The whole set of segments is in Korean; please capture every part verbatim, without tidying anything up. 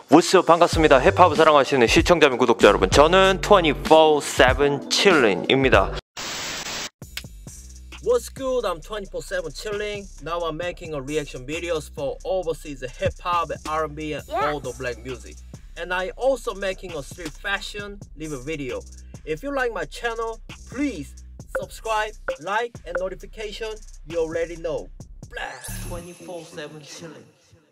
우스 반갑습니다. 힙합을 사랑하시는 시청자 및 구독자 여러분, 저는 twenty-four seven chilling입니다. What's good? I'm twenty-four seven chilling. Now I'm making a reaction videos for overseas hip hop, R and B, and Yes. all the black music. And I also making a street fashion live video. If you like my channel, please subscribe, like, and notification. You already know. twenty-four seven chilling.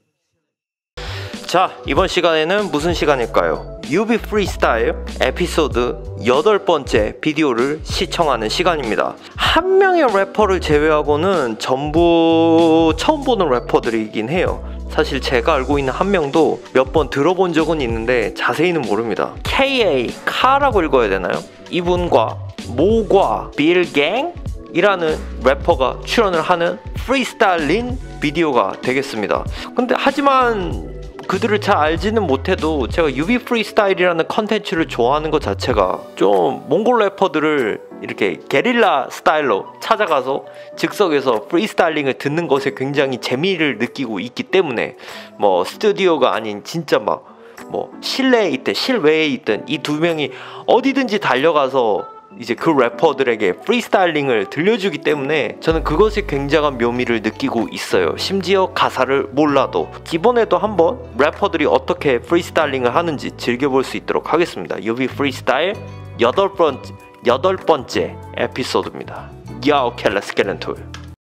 자, 이번 시간에는 무슨 시간일까요? 유비 프리스타일 에피소드 여덟 번째 비디오를 시청하는 시간입니다. 한 명의 래퍼를 제외하고는 전부 처음 보는 래퍼들이긴 해요. 사실 제가 알고 있는 한 명도 몇 번 들어본 적은 있는데 자세히는 모릅니다. 케이에이 카라고 읽어야 되나요? 이분과 모과 빌갱 이라는 래퍼가 출연을 하는 프리스타일린 비디오가 되겠습니다. 근데 하지만 그들을 잘 알지는 못해도 제가 유비 프리스타일이라는 컨텐츠를 좋아하는 것 자체가 좀 몽골 래퍼들을 이렇게 게릴라 스타일로 찾아가서 즉석에서 프리스타일링을 듣는 것에 굉장히 재미를 느끼고 있기 때문에 뭐 스튜디오가 아닌 진짜 막 뭐 실내에 있든 실외에 있든 이 두 명이 어디든지 달려가서 이제 그 래퍼들에게 프리스타일링을 들려주기 때문에 저는 그것에 굉장한 묘미를 느끼고 있어요. 심지어 가사를 몰라도 이번에도 한번 래퍼들이 어떻게 프리스타일링을 하는지 즐겨볼 수 있도록 하겠습니다. 유비 프리스타일 여덟 번째, 여덟 번째 에피소드입니다. Yo, okay, let's get into it.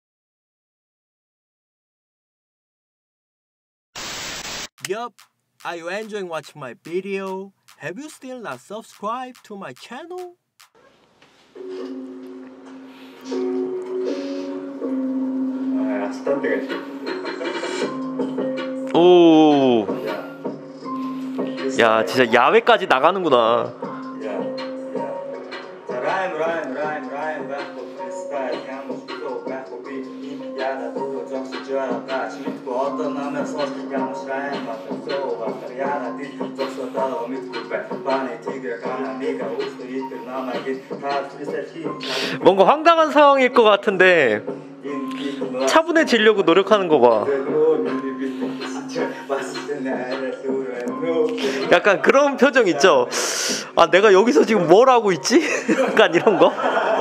Yup. Are you enjoying watching my video? Have you still not subscribed to my channel? 오, 야 진짜 야외까지 나가는구나. 뭔가 황당한 상황일 것 같은데 차분해지려고 노력하는 거 봐. 약간 그런 표정 있죠? 아, 내가 여기서 지금 뭘 하고 있지? 약간 이런 거?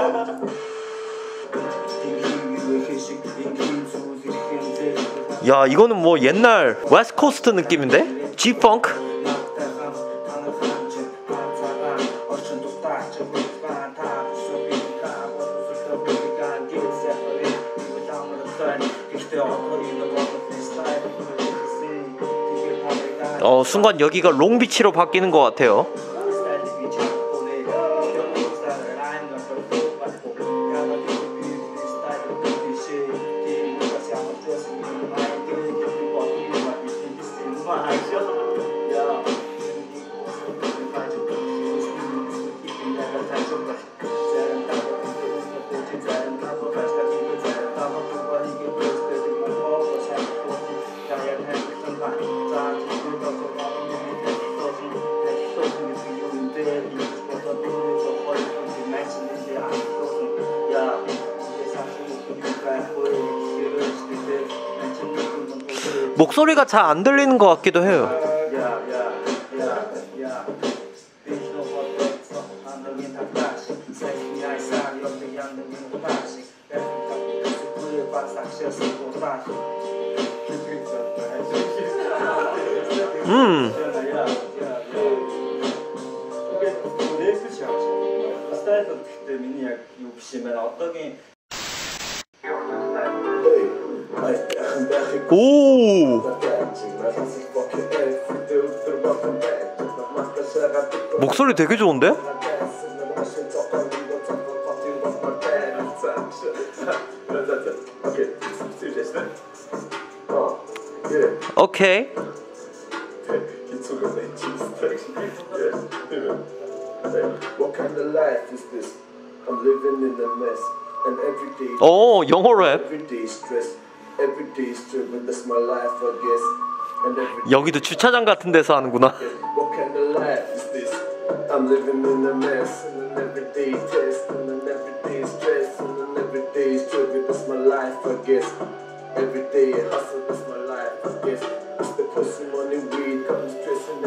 야, 이거는 뭐 옛날 웨스트코스트 느낌인데? G-Funk? 어, 순간 여기가 롱비치로 바뀌는 것 같아요. 목소리가 잘 안 들리는 것 같기도 해요. 음. 오. 목소리 되게 좋은데? 오케이. 오, 영어 랩. 여기도 주차장 같은 데서 하는구나. I'm living in a mess and an everyday test and an everyday stress and an everyday struggle. That's my life, I guess. Every day hustle, that's my life, I guess. It's the pussy, money, weed, got me stressing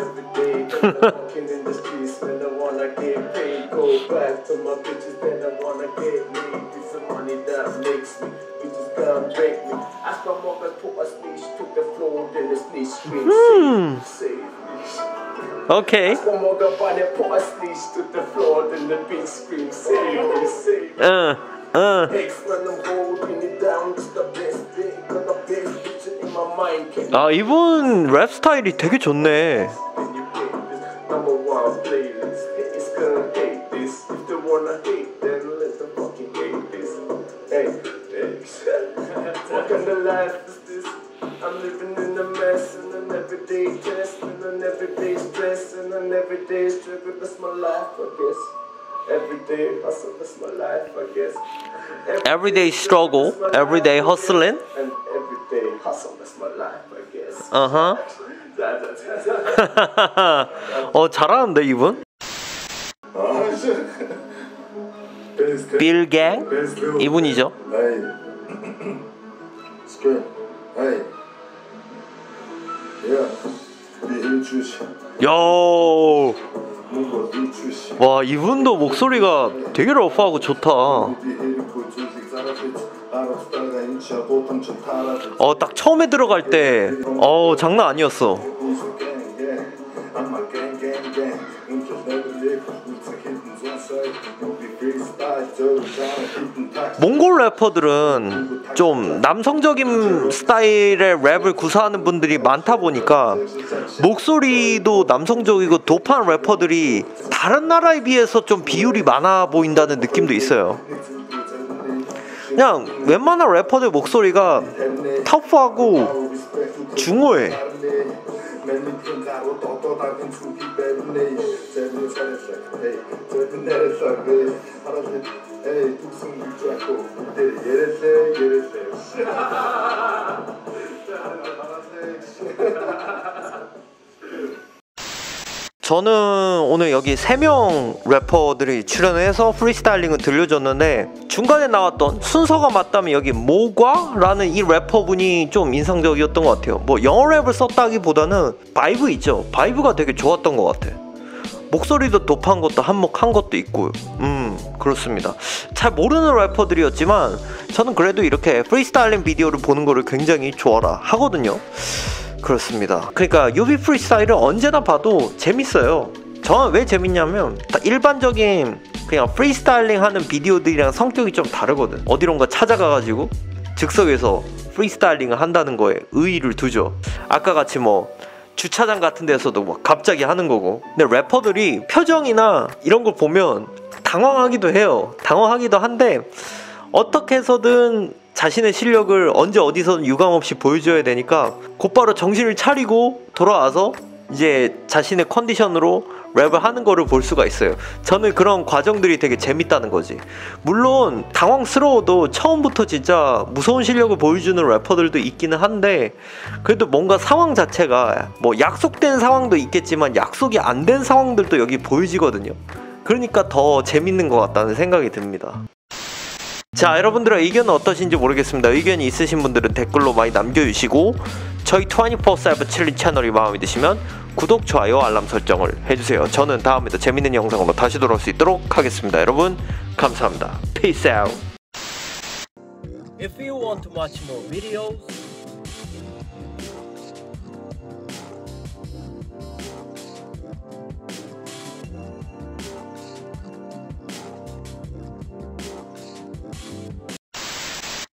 Walking in the streets when I wanna get paid. Go back to my bitches when I wanna get laid. It's the money that makes me. Bitches can't break me. As my mother put a sneeze to the floor, then the sneeze scream. Save, save me. 오케이. As my mother body put a sneeze to the floor, then the bitch scream. Save me, save me. 응, 응. X when I'm holding it down, it's the best thing. Got the best bitch in my mind. Can 아, 이분 랩 스타일이 되게 좋네. Can you hate this? Number one playlist. Haters gonna hate this. If they wanna hate, then let them fucking hate this. Hey, hey. What kind of life is this? I'm living in a mess and an everyday test and an everyday stress and an everyday struggle. That's my life, I guess. Everyday hustle, that's my life, I guess. Everyday struggle, everyday hustling. And everyday hustle, that's my life, I guess. 어허. 어, 잘하는데 이분? 빌갱 이분이죠. 요. 와, 이분도 목소리가 되게 러프하고 좋다. 어, 딱 처음에 들어갈 때, 어, 장난 아니었어. 몽골 래퍼들은 좀 남성적인 스타일의 랩을 구사하는 분들이 많다 보니까 목소리도 남성적이고 도프한 래퍼들이 다른 나라에 비해서 좀 비율이 많아 보인다는 느낌도 있어요. 그냥 웬만한 래퍼들 목소리가 터프하고 중후해. 저는 오늘 여기 세 명 래퍼들이 출연해서 프리스타일링을 들려줬는데 중간에 나왔던 순서가 맞다면 여기 모과라는 이 래퍼분이 좀 인상적이었던 것 같아요. 뭐 영어 랩을 썼다기보다는 바이브 있죠. 바이브가 되게 좋았던 것 같아. 목소리도 도프한 것도 한몫한 것도 있고요. 음, 그렇습니다. 잘 모르는 래퍼들이었지만 저는 그래도 이렇게 프리스타일링 비디오를 보는 거를 굉장히 좋아라 하거든요. 그렇습니다. 그러니까 유비 프리스타일은 언제나 봐도 재밌어요. 저는 왜 재밌냐면 일반적인 그냥 프리스타일링 하는 비디오들이랑 성격이 좀 다르거든. 어디론가 찾아가가지고 즉석에서 프리스타일링을 한다는 거에 의의를 두죠. 아까 같이 뭐 주차장 같은 데서도 막 갑자기 하는 거고. 근데 래퍼들이 표정이나 이런 걸 보면 당황하기도 해요. 당황하기도 한데 어떻게 해서든 자신의 실력을 언제 어디서든 유감없이 보여줘야 되니까 곧바로 정신을 차리고 돌아와서 이제 자신의 컨디션으로 랩을 하는 거를 볼 수가 있어요. 저는 그런 과정들이 되게 재밌다는 거지. 물론 당황스러워도 처음부터 진짜 무서운 실력을 보여주는 래퍼들도 있기는 한데 그래도 뭔가 상황 자체가 뭐 약속된 상황도 있겠지만 약속이 안 된 상황들도 여기 보여지거든요. 그러니까 더 재밌는 것 같다는 생각이 듭니다. 자, 여러분들의 의견은 어떠신지 모르겠습니다. 의견이 있으신 분들은 댓글로 많이 남겨주시고 저희 이십사 세븐 칠리 채널이 마음에 드시면 구독, 좋아요, 알람 설정을 해주세요. 저는 다음에도 재밌는 영상으로 다시 돌아올 수 있도록 하겠습니다. 여러분 감사합니다. Peace out. If you want to watch more videos,